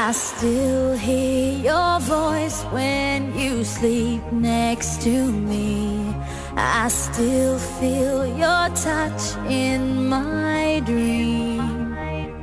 I still hear your voice when you sleep next to me. I still feel your touch in my dream.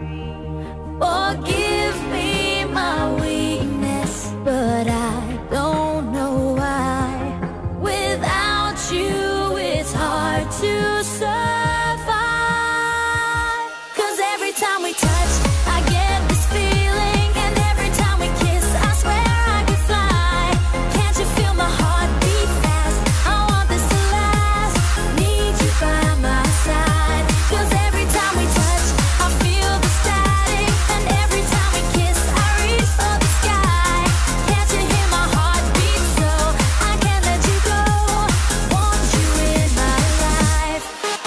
Forgive me my weakness, but I don't know why. Without you, it's hard to survive. 'Cause every time we touch, I get this feeling, and every time we kiss, I swear I could fly. Can't you feel my heart beat fast? I want this to last. Need you by my side. 'Cause every time we touch, I feel the static, and every time we kiss, I reach for the sky. Can't you hear my heart beat? So I can't let you go. Want you in my life.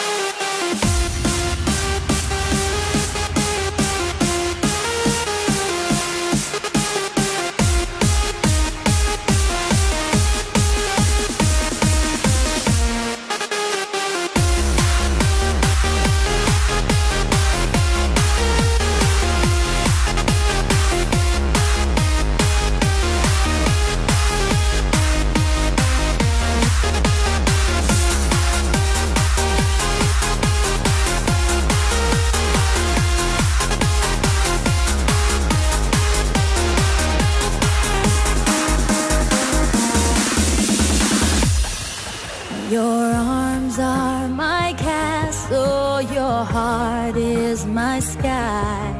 Your arms are my castle, your heart is my sky.